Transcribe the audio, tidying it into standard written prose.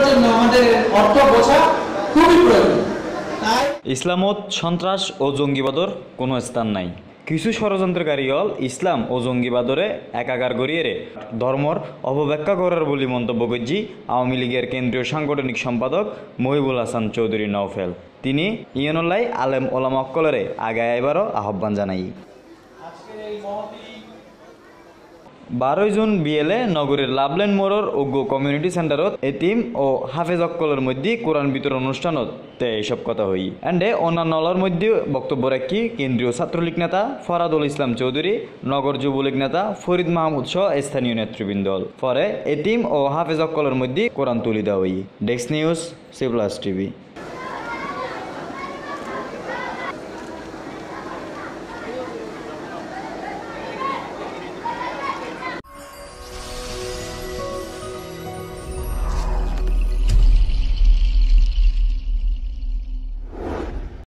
জন্য আমাদের অর্থ বোঝা খুবই প্রয়োজন। ইসলামত সন্ত্রাস ও জঙ্গিবাদর কোনো স্থান নাই। কিছু ষড়যন্ত্রকারী হল ইসলাম ও জঙ্গিবাদরে একাকার করিয়ে ধর্মর অপব্যাখ্যা করার বলে মন্তব্য করছি আওয়ামী লীগের কেন্দ্রীয় সাংগঠনিক সম্পাদক মহিবুল হাসান চৌধুরী নওফেল। তিনি ইয়নুল্লাহ আলেম ওলামা অক্কলরে আগায় এবারও আহ্বান জানাই। 12 জুন বিয়েলে নগরীর লাভলেন মোড়র উগ্র কমিউনিটি সেন্টারত এতিম ও হাফেজ অক্কলের মধ্যে কোরআন বিতরণ অনুষ্ঠানত এইসব কথা হই এন্ডে অন্যান্যর মধ্যে বক্তব্য রাখি কেন্দ্রীয় ছাত্রলীগ নেতা ফরাদুল ইসলাম চৌধুরী, নগর যুবলীগ নেতা ফরিদ মাহমুদ সহ স্থানীয় নেতৃবৃন্দ। পরে এতিম ও হাফেজ অক্কলের মধ্যে কোরআন তুলি দেওয়া হই। Desk news, C plus TV.